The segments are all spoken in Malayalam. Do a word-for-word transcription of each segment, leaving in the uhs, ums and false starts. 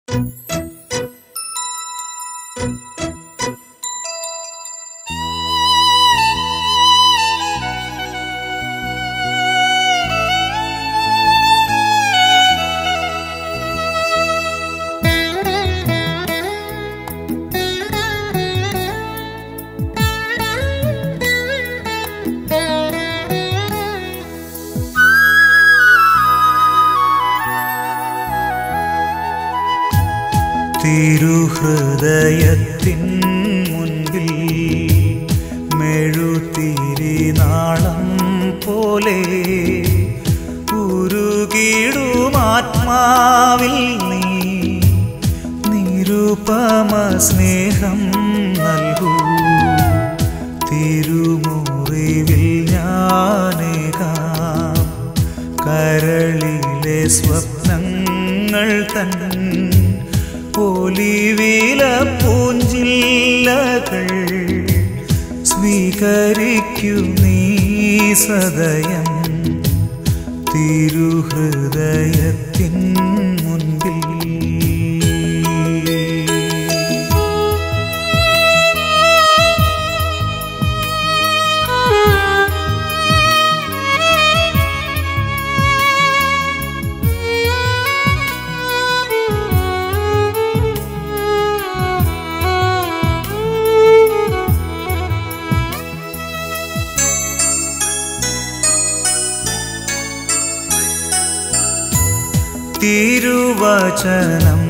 തിരുഹൃദയത്തിൻ മുൻപിൽ മെഴുതിരിനാളം പോലെ ഉരുകിടുമാത്മാവിൽ നീ നിരുപമ സ്നേഹം നൽകൂ. തിരുമുറിവിൽ ഞാനേകാം കരളിലെ സ്വപ്നങ്ങൾ തൻ ഒലിവില പൂഞ്ചില്ലകൾ സ്വീകരിക്കൂ നീ സദയം തിരുഹൃദയത്തിൻ മുൻപിൽ. തിരുവചനം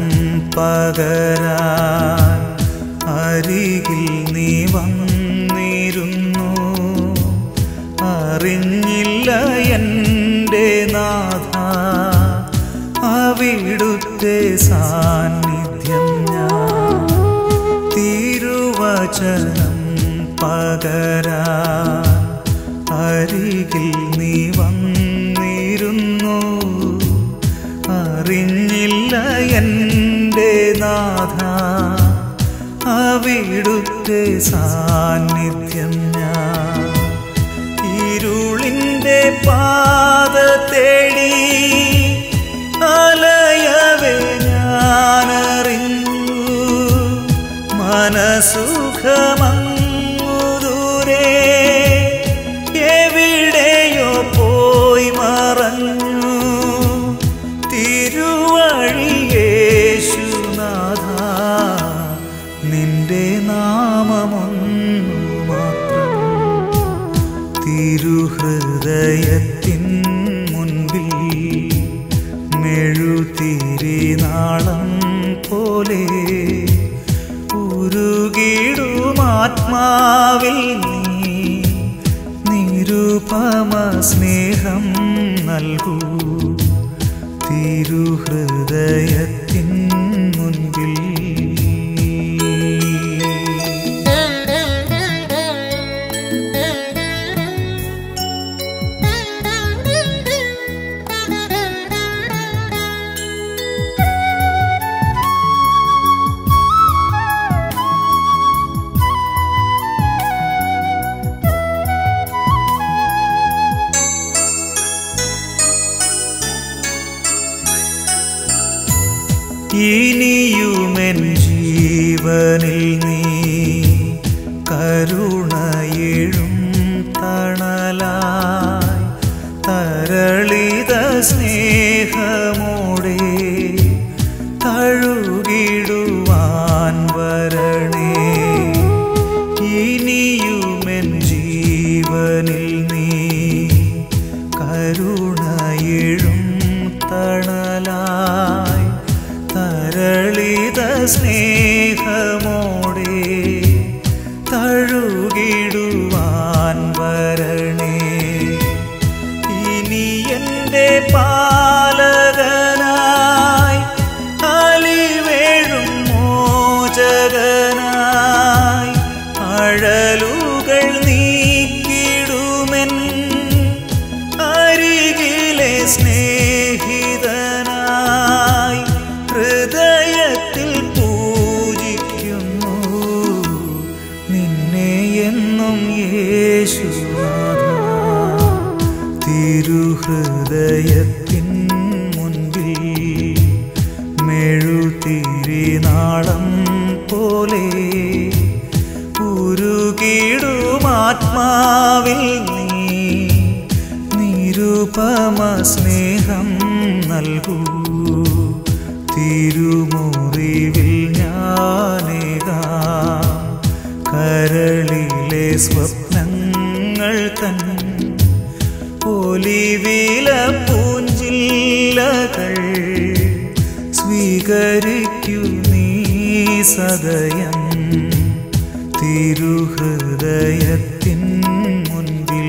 പകരാൻ അരികിൽ നീ വന്നിരുന്നു. അറിഞ്ഞില്ല എൻ്റെ നാഥ അവിടുത്തെ സാന്നിധ്യം ഞാൻ. തിരുവചനം പകരാൻ അരികിൽ നീ വന്നിരുന്നു. അറിഞ്ഞില്ല എൻ്റെ നാഥ അവിടുത്തെ സാന്നിധ്യം ഞാൻ. ഇരുളിൻ്റെ പാത തേടി അലയവേ ഞാനറിഞ്ഞു. മനസുഖമങ്ങു ദൂരെ എവിടെയോ പോയി മറഞ്ഞു. തിരുവഴിയേശുനാഥ നിന്റെ നാമമൊന്നു മാത്രം. തിരുഹൃദയത്തിൻ മുൻപിൽ മെഴുതിരിനാളം പോലെ ഉരുകിടുമാത്മാവിൽ നീ നിരുപമ സ്നേഹം നൽകൂ. തിരുഹൃദയത്തിൻ മുൻപിൽ. ഇനിയുമെൻ ജീവനിൽ നീ കരുണയെഴും തണലായി തരളിത സ്നേഹമോടെ തഴുകിടുവാൻ വരണേ. ഇനിയുമെൻ ജീവനിൽ നീ കരുണയെഴും തണലായി തരളിത സ്നേഹമോടെ തഴുകിടുവാൻ വരണേ. ഇനി എൻ്റെ പാലകനായി അലിവേഴും മോചകനായി അഴലുകൾ നീക്കിടുമെൻ അരികിലെ സ്നേഹിതനായി ഹൃദയത്തിൽ പൂജിക്കുന്നു നിന്നെ എന്നും യേശുനാഥ. തിരുഹൃദയത്തിൻ മുൻപിൽ മെഴുതി തിരിനാളം പോലെ ഉരുകിടുമാത്മാവിൽ നീ നിരുപമ സ്നേഹം നൽകൂ. തിരുമുറിവിൽ ഞാനേകാം കരളിലെ സ്വപ്നങ്ങൾ തൻ ഒലിവില പൂഞ്ചില്ലകൾ സ്വീകരിക്കൂ നീ സദയം തിരുഹൃദയത്തിൻ മുൻപിൽ.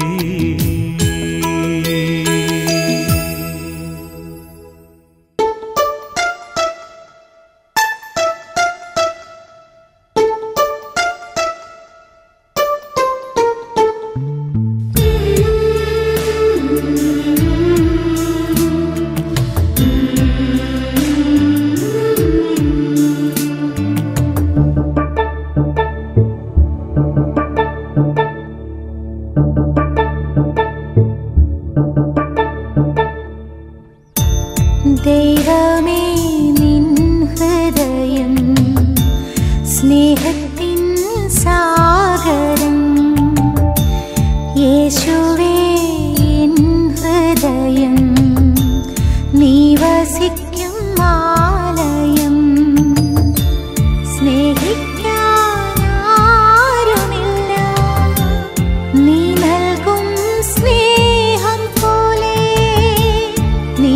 ദൈവമേ നിൻ ഹൃദയം സ്നേഹത്തിൻ സാഗരം. യേശുവേ എൻ ഹൃദയം നീ വസിക്കും ആലയം. സ്നേഹിക്കാനാരുമില്ല നീ നൽകും സ്നേഹം പോലെ. നീ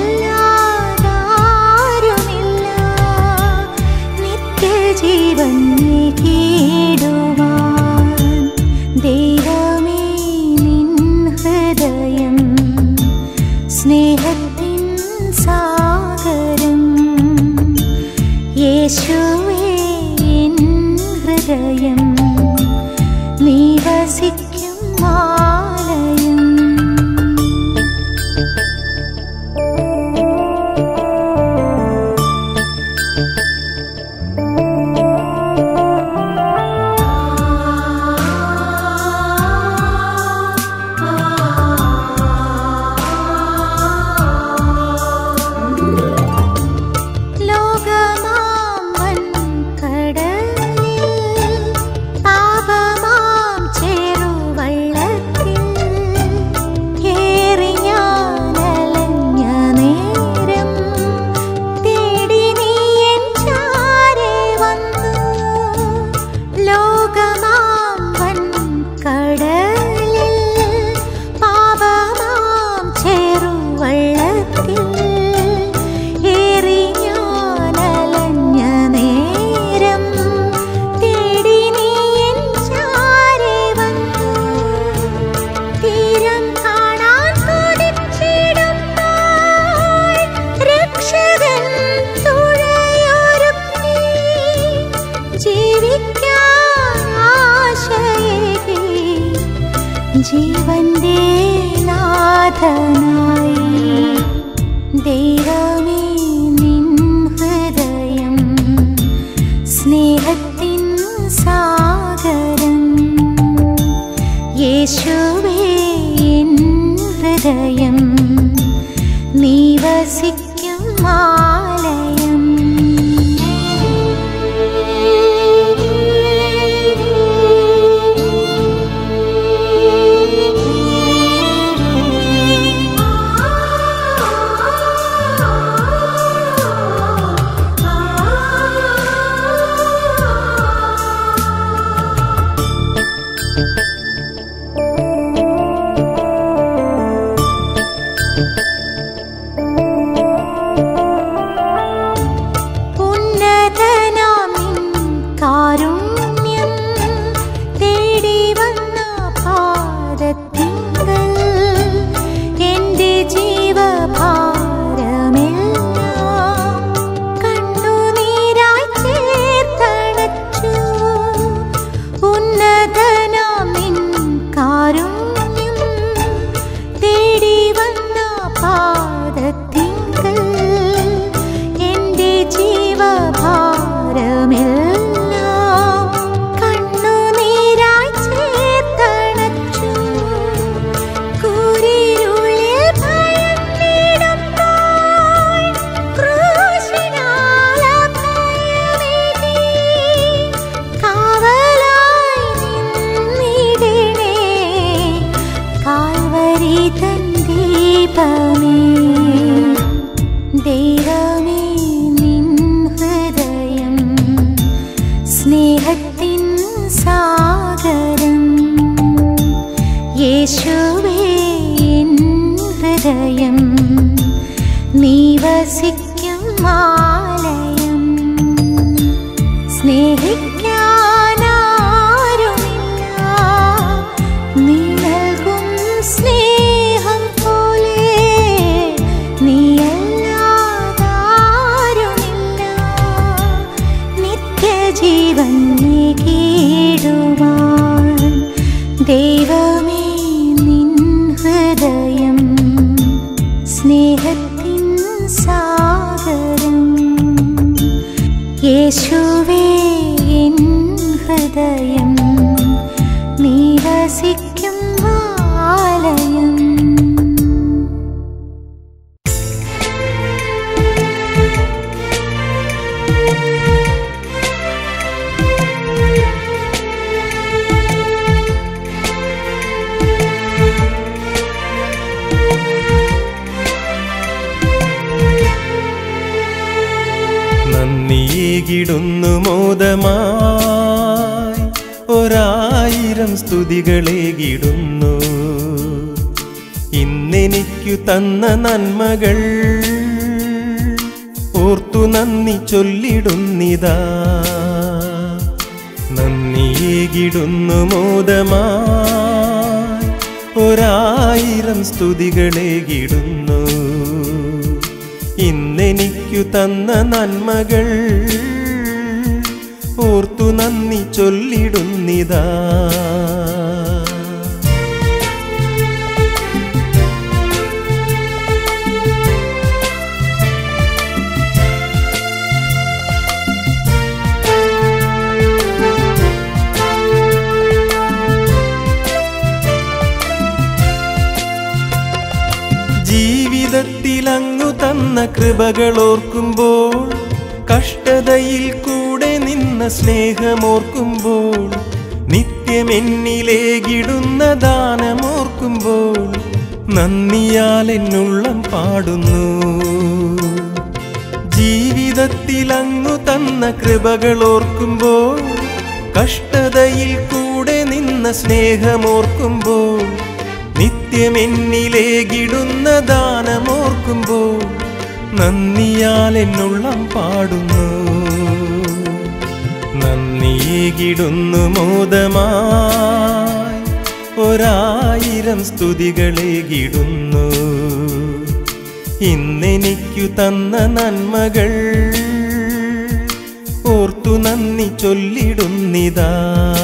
ജീവൻ നേടിടുവാൻ ദൈവമേ നിൻ ഹൃദയം സ്നേഹത്തിൻ സാഗരം. യേശുവേ എൻ ഹൃദയം നീ വസിക്കും ആലയം. ജീവന്റെ നാഥനായി ദൈവമേ നിൻ ഹൃദയം സ്നേഹത്തിൻ സാഗരം. യേശുവേ എൻ ഹൃദയം നീ വസിക്കും ആലയം. Oh ജീവൻ നേടിടുവാൻ ദൈവമേ നിൻ ഹൃദയം സ്നേഹത്തിൻ സാഗരം. യേശുവേ എൻ ഹൃദയം നീ വസിക്കും ആലയം. നന്ദിയേകിടുന്നു മോദമായി ഒരായിരം സ്തുതികളേകിടുന്നു. ഇന്നെനിക്കു തന്ന നന്മകൾ ഓർത്തു നന്ദി ചൊല്ലിടുന്നിതാ. നന്ദിയേകിടുന്നു മോദമായി ഒരായിരം സ്തുതികളേകിടുന്നു. ഇന്നെനിക്കു തന്ന നന്മകൾ ഓർത്തു നന്ദി ചൊല്ലിടുന്നിതാ. ജീവിതത്തിലങ്ങു തന്ന കൃപകളോർക്കുമ്പോൾ, കഷ്ടതയിൽ കൂടെ നിന്ന സ്നേഹമോർക്കുമ്പോൾ, നിത്യമെന്നിലേകിടുന്ന ദാനമോർക്കുമ്പോൾ, നന്ദിയാൽ എന്നുള്ളം പാടുന്നു. ജീവിതത്തിലങ്ങു തന്ന കൃപകളോർക്കുമ്പോൾ, കഷ്ടതയിൽ കൂടെ നിന്ന സ്നേഹമോർക്കുമ്പോൾ, നിത്യമെന്നിലേകിടുന്ന ദാനമോർക്കുമ്പോൾ, നന്ദിയാൽ എന്നുള്ളം പാടുന്നു. നന്ദിയേകിടുന്നു മോദമായി ഒരായിരം സ്തുതികളേകിടുന്നു. ഇന്നെനിക്കു തന്ന നന്മകൾ ഓർത്തു നന്ദി ചൊല്ലിടുന്നിതാ.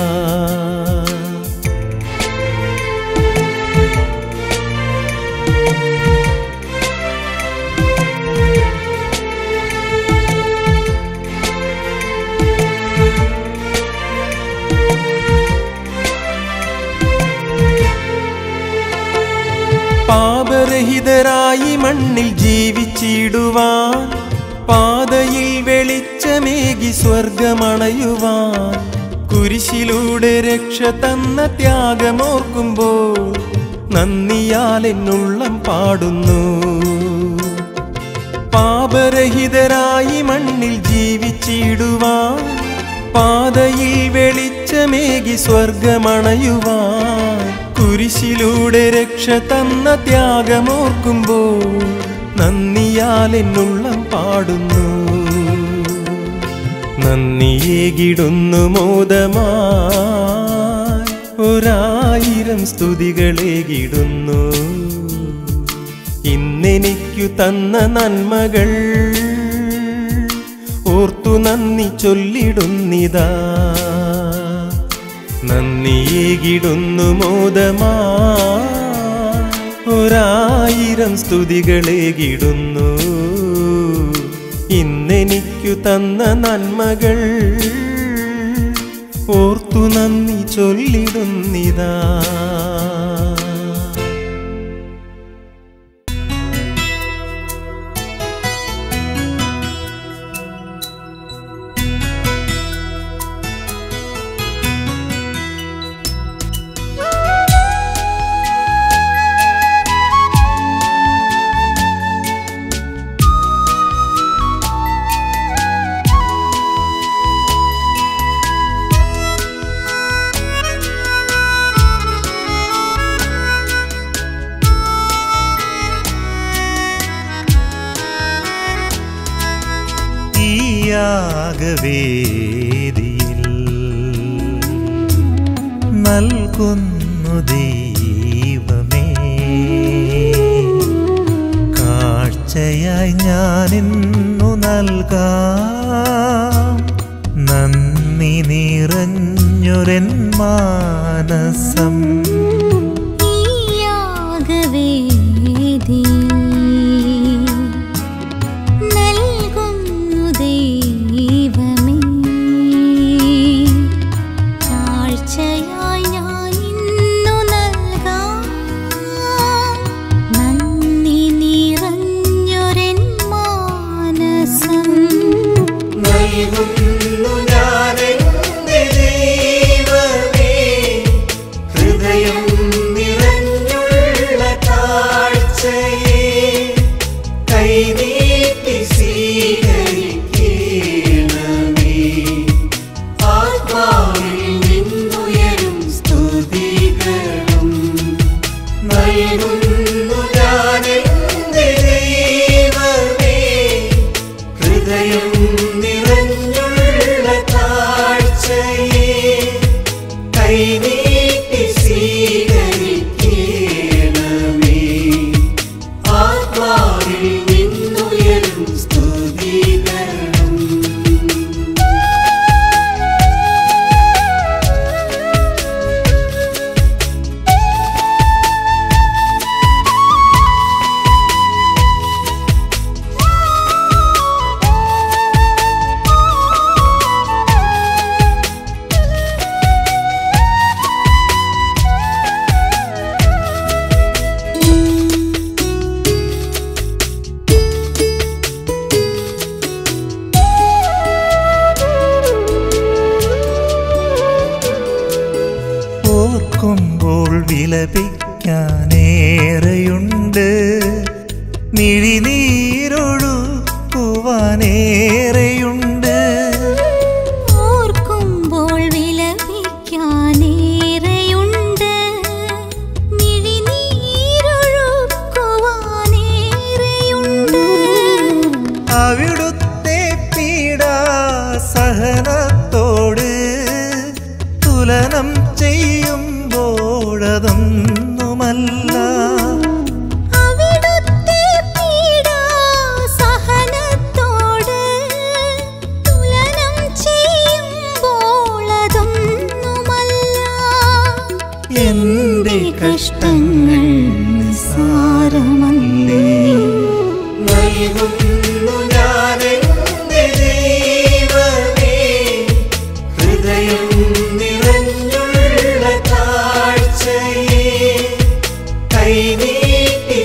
പാപരഹിതരായി മണ്ണിൽ ജീവിച്ചിടുവാൻ, പാതയിൽ വെളിച്ചമേകി സ്വർഗമണയുവാൻ, കുരിശിലൂടെ രക്ഷ തന്ന ത്യാഗമോർക്കുമ്പോൾ, നന്ദിയാൽ എന്നുള്ളം പാടുന്നു. പാപരഹിതരായി മണ്ണിൽ ജീവിച്ചിടുവാൻ, പാതയിൽ വെളിച്ചമേകി സ്വർഗമണയുവാൻ, കുരിശിലൂടെ രക്ഷ തന്ന ത്യാഗമോർക്കുമ്പോൾ, നന്ദിയാൽ എന്നുള്ളം പാടുന്നു. നന്ദിയേകിടുന്നു മോദമായി ഒരായിരം സ്തുതികളേകിടുന്നു. ഇന്നെനിക്കു തന്ന നന്മകൾ ഓർത്തു നന്ദി ചൊല്ലിടുന്നിതാ. നന്ദിയേകിടുന്നു മോദമായി ഒരായിരം സ്തുതികളേകിടുന്നു. ഇന്നെനിക്കു തന്ന നന്മകൾ ഓർത്തു നന്ദി ചൊല്ലിടുന്നിതാ. യാഗവേദിയിൽ നൽകുന്നു ദൈവമേ, കാഴ്ചയായി ഞാനിന്നു നൽകാം നന്ദി നിറഞ്ഞൊരൻ മാനസം ഓർക്കുമ്പോൾ വിലപിക്കാനേറെയുണ്ട്, മിഴിനീരൊഴുക്കുവാനേറെയുണ്ട്. ഓർക്കുമ്പോൾ വിലപിക്കാനേറെയുണ്ട്, മിഴിനീരൊഴുക്കുവാനേറെയുണ്ട്. അവിടുത്തെ പീഡാസഹനത്തോട് തുലനം ചെയ്യുമ്പോഴതൊന്നുമല്ല. അവിടുത്തെ പീഡാസഹനത്തോട് തുലനം ചെയ്യുമ്പോഴതൊന്നുമല്ല. എന്റെ കഷ്ടങ്ങൾ നിസ്സാരമല്ലേ, നൽകുന്നു ഞാനെന്റെ ദൈവമേ, ഹൃദയം നിറഞ്ഞുള്ള താഴ്ചയെ കൈനീട്ടി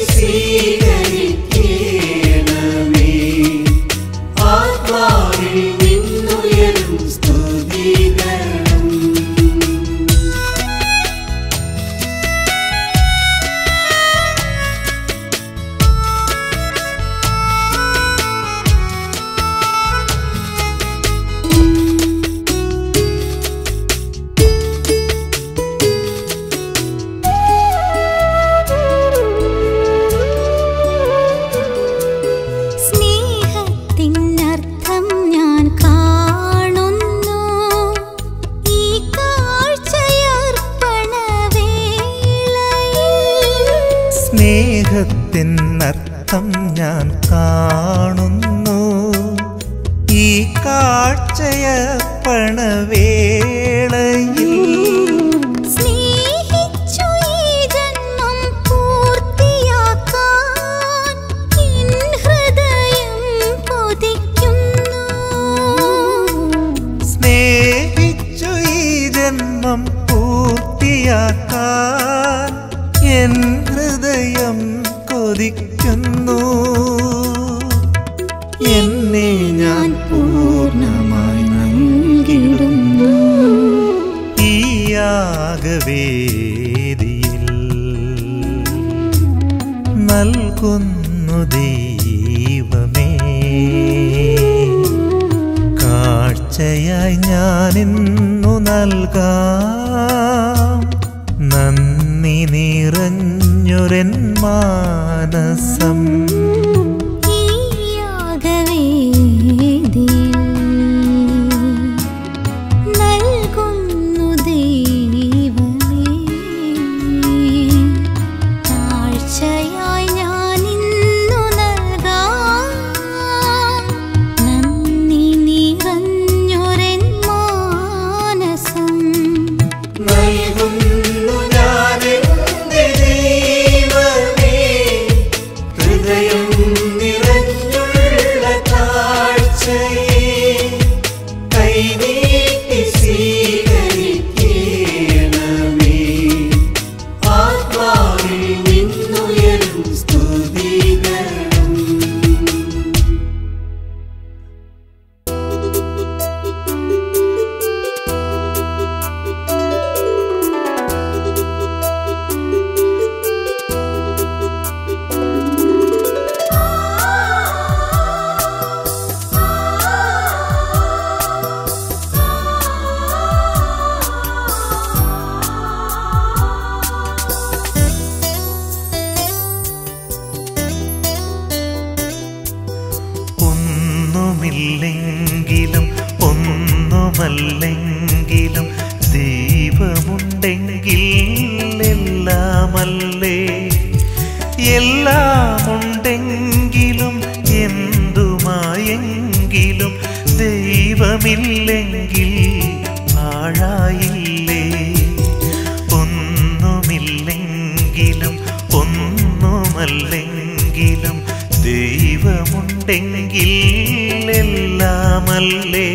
സ്വീകരിക്കണമേ. ആത്മാവിൽ നിന്നുയരും സ്തുതികളും. സ്നേഹത്തിനർത്ഥം ഞാൻ കാണുന്നു ഈ കാഴ്ചയർപ്പണവേളയിൽ. സ്നേഹത്തിനർത്ഥം ഞാൻ കാണുന്നു ഈ കാഴ്ചയർപ്പണവേളയിൽ. സ്നേഹിച്ചു ഈ ജന്മം പൂർത്തിയാക്കാൻ എൻ ഹൃദയം കൊതിക്കുന്നു. സ്നേഹിച്ചു ഈ ജന്മം പൂർത്തിയാക്കാൻ എൻ ഹൃദയം കൊതിക്കുന്നു. എന്നെ ഞാൻ പൂർണ്ണമായി നൽകിടുന്നു ഈ യാഗവേദിയിൽ. നൽകുന്നു ദൈവമേ, കാഴ്ചയായി ഞാനിന്നു നൽകാം നന്ദി നിറഞ്ഞൊരൻ മാനസം. ഈ യാഗവേദിയിൽ നൽകുന്നു ദൈവമേ, കാഴ്ചയായി ഞാനിന്നു നൽകാം നന്ദി നിറഞ്ഞൊരൻ മാനസം. കൈനീട്ടി സ്വീകരിക്കണമേ. ആത്മാവിൽ നിന്നുയരും സ്തുതികളും. ഒന്നുമില്ലെങ്കിലും ഒന്നുമല്ലെങ്കിലും ദൈവമുണ്ടെങ്കിൽ എല്ലാമല്ലേ. എല്ലാമുണ്ടെങ്കിലും എന്തുമായെങ്കിലും ദൈവമില്ലെങ്കിൽ പാഴായില്ലേ. ഒന്നുമില്ലെങ്കിലും ഒന്നുമല്ലെങ്കിലും ദൈവമുണ്ടെങ്കിൽ എല്ലാമല്ലേ.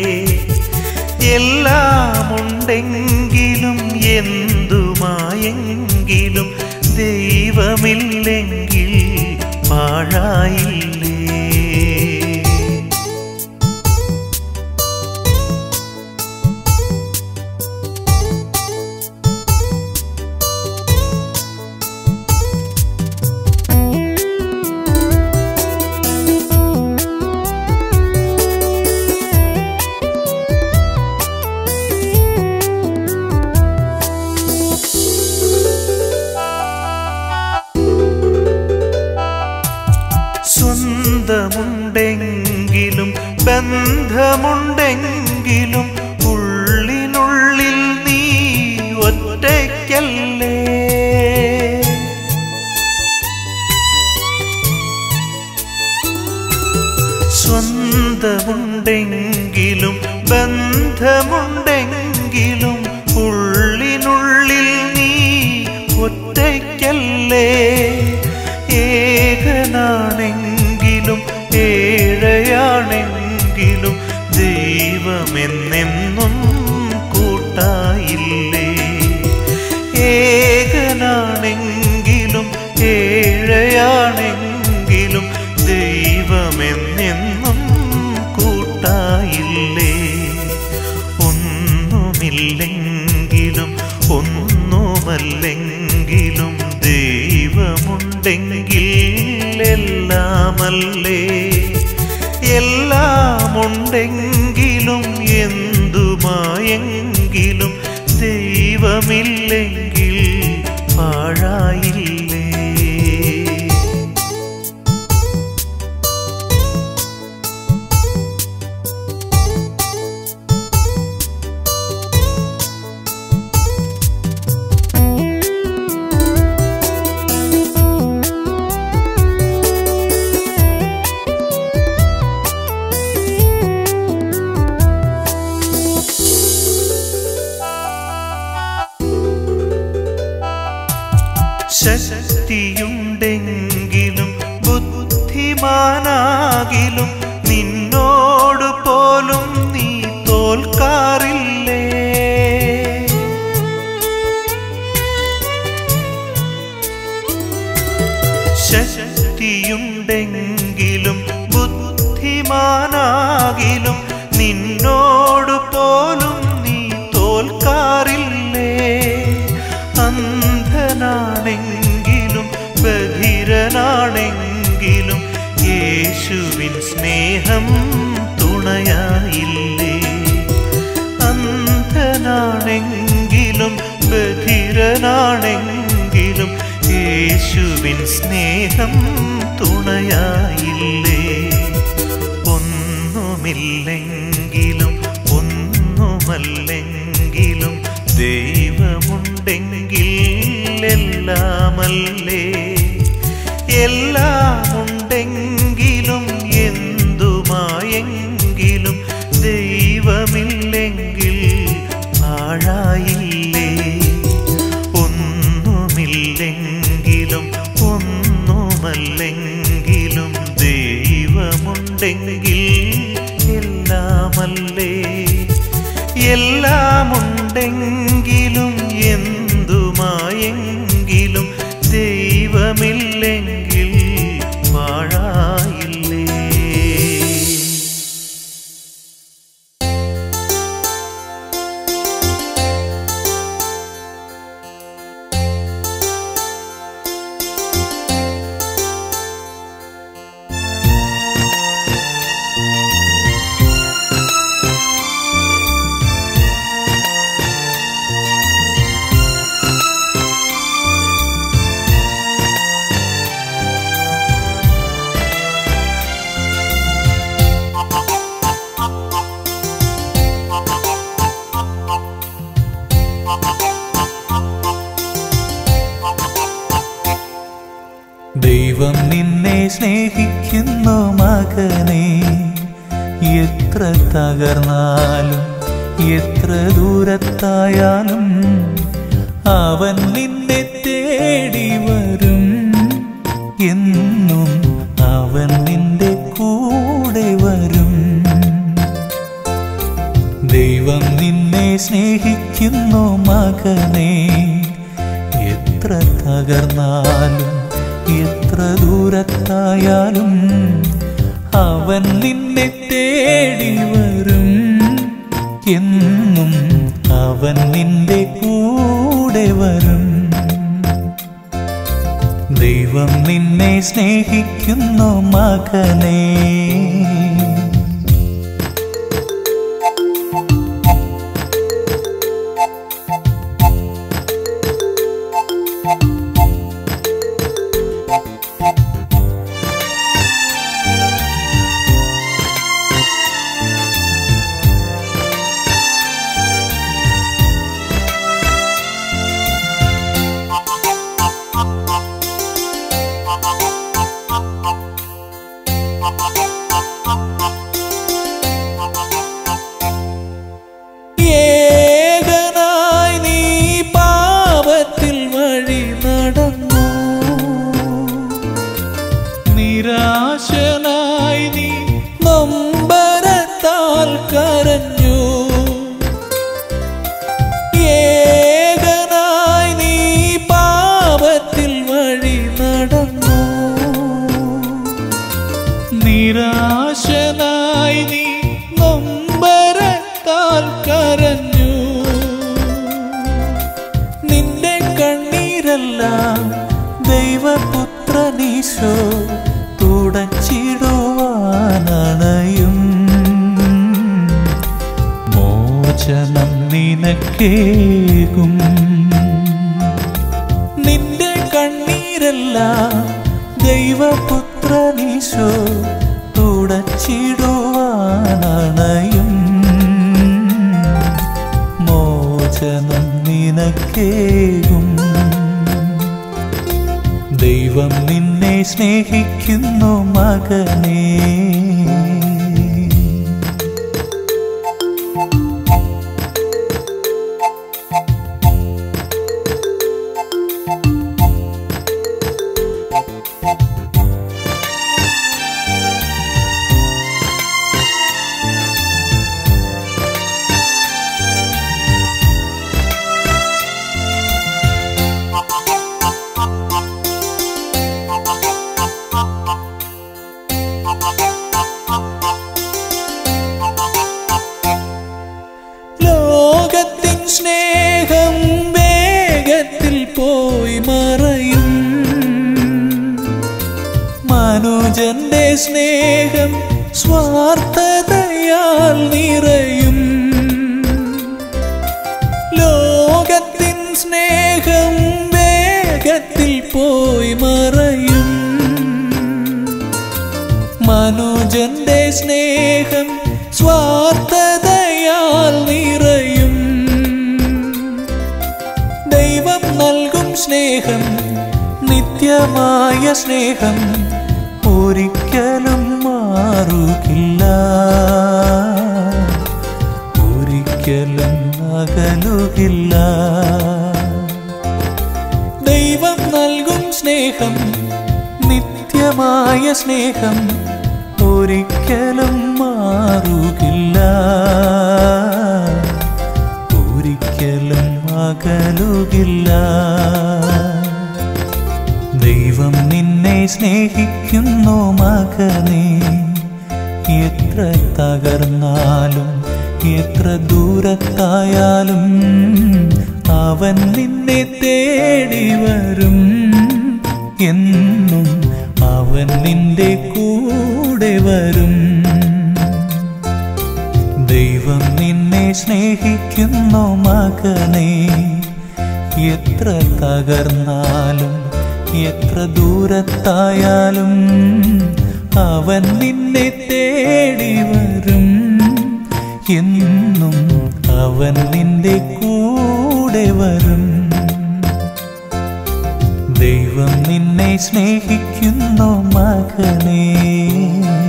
എല്ലാമുണ്ടെങ്കിലും എന്തുമായെങ്കിലും ദൈവമില്ലെങ്കിൽ പാഴായില്ലേ. സ്വന്തമുണ്ടെങ്കിലും ബന്ധമുണ്ടെങ്കിലും ഉള്ളിനുള്ളിൽ നീ ഒറ്റയ്ക്കല്ലേ. സ്വന്തമുണ്ടെങ്കിലും ബന്ധമുണ്ടെങ്കിലും ഉള്ളിനുള്ളിൽ നീ ഒറ്റയ്ക്കല്ലേ. ഏകനാണെങ്കിലും ഏഴയാണെങ്കിലും ദൈവമെന്നെന്നും കൂട്ടായില്ലേ. ഏകനാണെങ്കിലും ഏഴയാണെങ്കിലും ദൈവമെന്നെന്നും കൂട്ടായില്ലേ. ഒന്നുമില്ലെങ്കിലും ഒന്നുമല്ലെങ്കിലും ദൈവമുണ്ടെങ്കിൽ എല്ലാമല്ലേ. എല്ലാമുണ്ടെങ്കിലും എന്തുമായെങ്കിലും ദൈവമില്ലെങ്കിൽ പാഴായില്ലേ. ശക്തിയുണ്ടെങ്കിലും ബുദ്ധിമാനാകിലും നിന്നോട് പോലും നീ തോൽക്കാറില്ലേ. ശക്തിയുണ്ടെങ്കിലും ബുദ്ധിമാനാകിലും നിന്നോട് പോലും നീ തോൽക്കാറില്ലേ. അന്ധനാണെങ്കിലും ബധിരനാണെങ്കിലും യേശുവിൻ സ്നേഹം തുണയായില്ലേ. അന്ധനാണെങ്കിലും ബധിരനാണെങ്കിലും യേശുവിൻ സ്നേഹം തുണയായില്ലേ. ഒന്നുമില്ലെങ്കിലും ഒന്നുമല്ലെങ്കിലും ദൈവമുണ്ടെങ്കിൽ എല്ലാമല്ലേ. എല്ലാമുണ്ടെങ്കിലും എന്തുമായെങ്കിലും ദൈവമില്ലെങ്കിൽ പാഴായില്ലേ. ഒന്നുമില്ലെങ്കിലും ഒന്നുമല്ലെങ്കിലും ദൈവമുണ്ടെങ്കിൽ എല്ലാമല്ലേ. എല്ലാമുണ്ടെങ്കിലും എന്തുമായെങ്കിലും ദൈവമില്ലെങ്കിൽ പാഴായില്ലേ. ദൈവം നിന്നെ സ്നേഹിക്കുന്നു മകനെ, എത്ര തകർന്നാലും എത്ര ദൂരത്തായാലും അവൻ നിന്നെ തേടി വരും. എന്നും അവൻ നിന്റെ കൂടെ വരും. ദൈവം നിന്നെ സ്നേഹിക്കുന്നു മകനെ, എത്ര തകർന്നാലും എത്ര ദൂരത്തായാലും അവൻ നിന്നെ തേടി വരും. എന്നും അവൻ നിന്റെ കൂടെ വരും. ദൈവം നിന്നെ സ്നേഹിക്കുന്നു മകനെ. ഏകനായി നീ പാപത്തിൽ വഴി നടന്നു, നിരാശനായി നീ നൊമ്പരത്താൽ കരഞ്ഞു. ഏകനായി നീ പാപത്തിൽ വഴി നടന്നു, നിരാശനായി നീ നൊമ്പരത്താൽ കരഞ്ഞു. നിന്റെ കണ്ണീരെല്ലാം ദൈവപുത്രനീശോ തുടച്ചിടുവാനണയും. മോചനം നിനക്കേകും. നിന്റെ കണ്ണീരെല്ലാം ദൈവപുത്രനീശോ തുടച്ചിടുവാനണയും. മോചനം നിനക്കേകും. ദൈവം നിന്നെ സ്നേഹിക്കുന്നു മകനെ. ലോകത്തിൻ സ്നേഹം വേഗത്തിൽ പോയി മറയും. മനുജന്റെ സ്നേഹം സ്വാർത്ഥതയാൽ നിറയും. ലോകത്തിൻ സ്നേഹം വേഗത്തിൽ പോയി മറയും. മനുജന്റെ സ്നേഹം സ്വാർത്ഥതയാൽ നിറയും. ദൈവം നൽകും സ്നേഹം, നിത്യമായ സ്നേഹം, ഒരിക്കലും മാറുകില്ല, ഒരിക്കലും അകലുകില്ല. ദൈവം നൽകും സ്നേഹം, നിത്യമായ സ്നേഹം, ഒരിക്കലും മാറുകില്ല, അകലുകില്ല. ദൈവം നിന്നെ സ്നേഹിക്കുന്നു മകനേ, എത്ര തകർന്നാലും എത്ര ദൂരത്തായാലും അവൻ നിന്നെ തേടി വരും. എന്നും അവൻ നിന്റെ കൂടെ വരും. ദൈവം നിന്നെ സ്നേഹിക്കുന്നു മകനേ, എത്ര തകർന്നാലും എത്ര ദൂരത്തായാലും അവൻ നിന്നെ തേടി വരും. എന്നും അവൻ നിന്റെ കൂടെ വരും. ദൈവം നിന്നെ സ്നേഹിക്കുന്നു മകനേ.